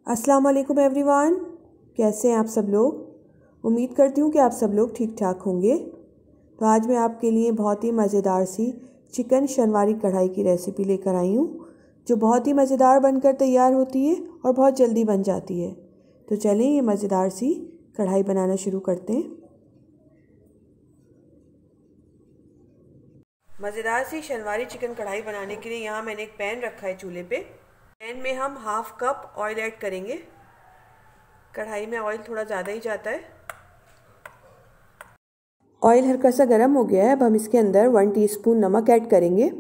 अस्सलाम वालेकुम एवरीवन, कैसे हैं आप सब लोग। उम्मीद करती हूँ कि आप सब लोग ठीक ठाक होंगे। तो आज मैं आपके लिए बहुत ही मज़ेदार सी चिकन शनवारी कढ़ाई की रेसिपी लेकर आई हूँ, जो बहुत ही मज़ेदार बनकर तैयार होती है और बहुत जल्दी बन जाती है। तो चलें ये मज़ेदार सी कढ़ाई बनाना शुरू करते हैं। मज़ेदार सी शनवारी चिकन कढ़ाई बनाने के लिए यहाँ मैंने एक पैन रखा है चूल्हे पे। पैन में हम हाफ कप ऑयल ऐड करेंगे। कढ़ाई में ऑयल थोड़ा ज़्यादा ही जाता है। ऑयल हल्का सा गर्म हो गया है। अब हम इसके अंदर 1 टीस्पून नमक ऐड करेंगे।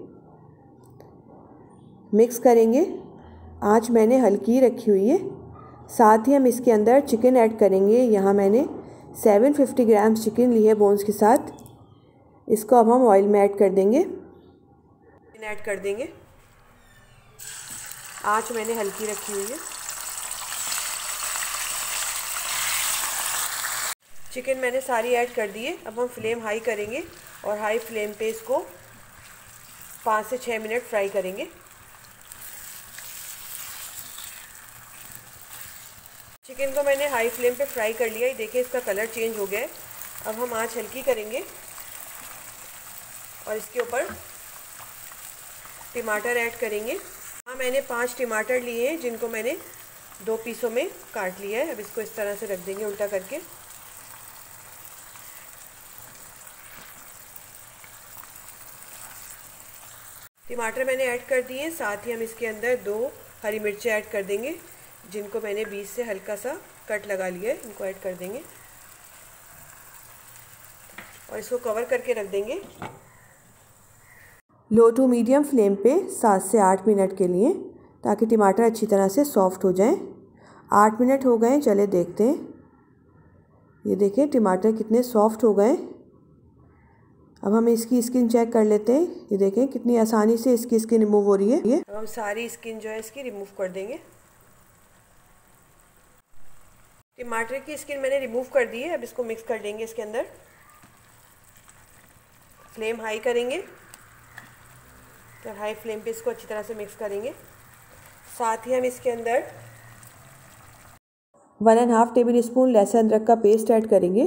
मिक्स करेंगे। आँच मैंने हल्की रखी हुई है। साथ ही हम इसके अंदर चिकन ऐड करेंगे। यहाँ मैंने 750 ग्राम चिकन ली है बोन्स के साथ। इसको अब हम ऑयल में ऐड कर देंगे। ऐड कर देंगे। आँच मैंने हल्की रखी हुई है। चिकन मैंने सारी ऐड कर दी है। अब हम फ्लेम हाई करेंगे और हाई फ्लेम पे इसको 5 से 6 मिनट फ्राई करेंगे। चिकन को मैंने हाई फ्लेम पे फ्राई कर लिया है। देखिए इसका कलर चेंज हो गया है। अब हम आँच हल्की करेंगे और इसके ऊपर टमाटर ऐड करेंगे। हाँ, मैंने 5 टमाटर लिए हैं, जिनको मैंने 2 पीसों में काट लिया है। अब इसको इस तरह से रख देंगे उल्टा करके। टमाटर मैंने ऐड कर दिए हैं। साथ ही हम इसके अंदर 2 हरी मिर्चें ऐड कर देंगे, जिनको मैंने बीच से हल्का सा कट लगा लिया है। इनको ऐड कर देंगे और इसको कवर करके रख देंगे लो टू मीडियम फ्लेम पे 7 से 8 मिनट के लिए, ताकि टमाटर अच्छी तरह से सॉफ्ट हो जाएं। 8 मिनट हो गए, चले देखते हैं। ये देखिए टमाटर कितने सॉफ्ट हो गए। अब हम इसकी स्किन चेक कर लेते हैं। ये देखें कितनी आसानी से इसकी स्किन रिमूव हो रही है। अब हम सारी स्किन जो है इसकी रिमूव कर देंगे। टमाटर की स्किन मैंने रिमूव कर दी है। अब इसको मिक्स कर लेंगे इसके अंदर। फ्लेम हाई करेंगे तो हाई फ्लेम पे इसको अच्छी तरह से मिक्स करेंगे। साथ ही हम इसके अंदर 1.5 टेबल स्पून लहसुन अदरक का पेस्ट ऐड करेंगे।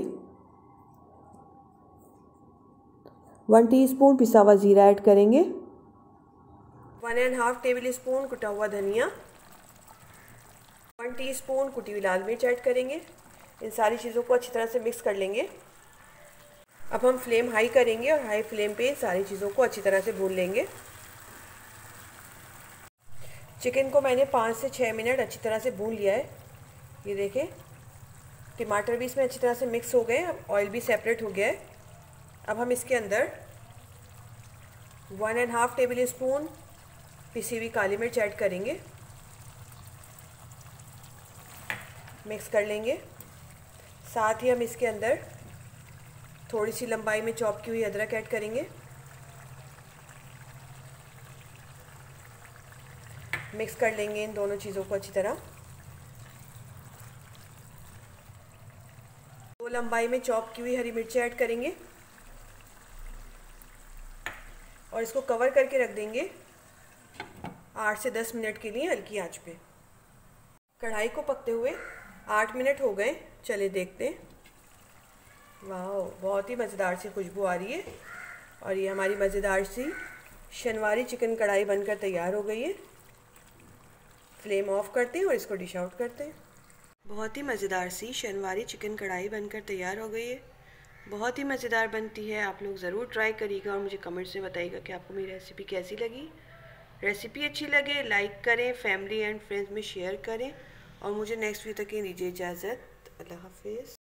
1 टीस्पून पिसा हुआ ज़ीरा ऐड करेंगे। 1.5 टेबल स्पून कुटा हुआ धनिया। 1 टीस्पून कुटी हुई लाल मिर्च ऐड करेंगे। इन सारी चीज़ों को अच्छी तरह से मिक्स कर लेंगे। अब हम फ्लेम हाई करेंगे और हाई फ्लेम पे सारी चीज़ों को अच्छी तरह से भून लेंगे। चिकन को मैंने 5 से 6 मिनट अच्छी तरह से भून लिया है। ये देखें टमाटर भी इसमें अच्छी तरह से मिक्स हो गए। अब ऑयल भी सेपरेट हो गया है। अब हम इसके अंदर 1.5 टेबल स्पून पिसी हुई काली मिर्च ऐड करेंगे। मिक्स कर लेंगे। साथ ही हम इसके अंदर थोड़ी सी लंबाई में चॉप की हुई अदरक ऐड करेंगे। मिक्स कर लेंगे इन दोनों चीज़ों को अच्छी तरह। 2 लंबाई में चॉप की हुई हरी मिर्ची ऐड करेंगे और इसको कवर करके रख देंगे 8 से 10 मिनट के लिए हल्की आंच पे। कढ़ाई को पकते हुए 8 मिनट हो गए, चले देखते हैं। वाह, बहुत ही मज़ेदार सी खुशबू आ रही है और ये हमारी मज़ेदार सी शनवारी चिकन कढ़ाई बनकर तैयार हो गई है। फ्लेम ऑफ करते हैं और इसको डिश आउट करते हैं। बहुत ही मज़ेदार सी शनवारी चिकन कढ़ाई बनकर तैयार हो गई है। बहुत ही मज़ेदार बनती है। आप लोग ज़रूर ट्राई करिएगा और मुझे कमेंट्स में बताइएगा कि आपको मेरी रेसिपी कैसी लगी। रेसिपी अच्छी लगे लाइक करें, फैमिली एंड फ्रेंड्स में शेयर करें और मुझे नेक्स्ट वीडियो तक की दीजिए इजाज़त। अल्लाह हाफिज़।